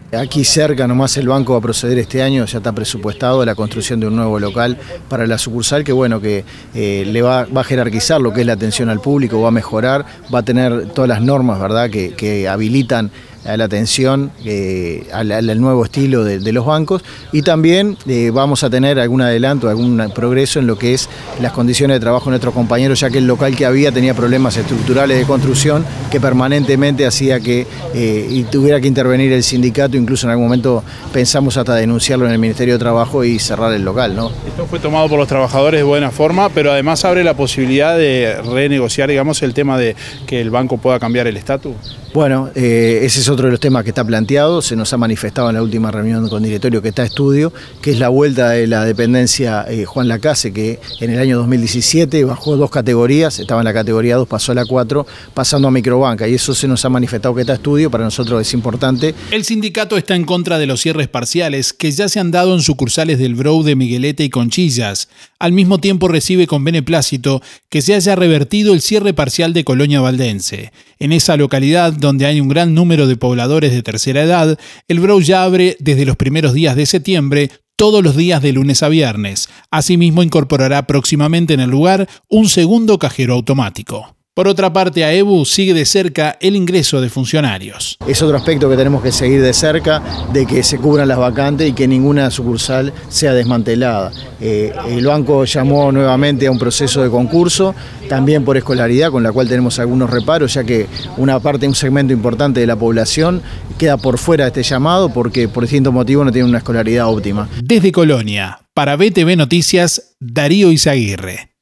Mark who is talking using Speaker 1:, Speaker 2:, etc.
Speaker 1: Aquí cerca nomás el banco va a proceder este año, ya está presupuestado la construcción de un nuevo local para la sucursal que bueno, que le va a jerarquizar lo que es la atención al público, va a mejorar, va a tener todas las normas, ¿verdad?, que habilitan a la atención, al nuevo estilo de los bancos, y también vamos a tener algún adelanto, algún progreso en lo que es las condiciones de trabajo de nuestros compañeros, ya que el local que había tenía problemas estructurales de construcción que permanentemente hacía que y tuviera que intervenir el sindicato. Incluso en algún momento pensamos hasta denunciarlo en el Ministerio de Trabajo y cerrar el local, ¿no?
Speaker 2: Esto fue tomado por los trabajadores de buena forma, pero además abre la posibilidad de renegociar, digamos, el tema de que el banco pueda cambiar el estatus.
Speaker 1: Bueno, ese es otro de los temas que está planteado, se nos ha manifestado en la última reunión con directorio que está a estudio, que es la vuelta de la dependencia Juan Lacase, que en el año 2017 bajó 2 categorías, estaba en la categoría 2, pasó a la 4, pasando a microbanca, y eso se nos ha manifestado que está a estudio, para nosotros es importante.
Speaker 3: El sindicato está en contra de los cierres parciales que ya se han dado en sucursales del Brou de Miguelete y Conchillas. Al mismo tiempo recibe con beneplácito que se haya revertido el cierre parcial de Colonia Valdense. En esa localidad, donde hay un gran número de pobladores de tercera edad, el Brou ya abre desde los primeros días de septiembre, todos los días de lunes a viernes. Asimismo, incorporará próximamente en el lugar un segundo cajero automático. Por otra parte, AEBU sigue de cerca el ingreso de funcionarios.
Speaker 1: Es otro aspecto que tenemos que seguir de cerca, de que se cubran las vacantes y que ninguna sucursal sea desmantelada. El banco llamó nuevamente a un proceso de concurso, también por escolaridad, con la cual tenemos algunos reparos, ya que un segmento importante de la población queda por fuera de este llamado porque por distintos motivos no tiene una escolaridad óptima.
Speaker 3: Desde Colonia, para BTV Noticias, Darío Izaguirre.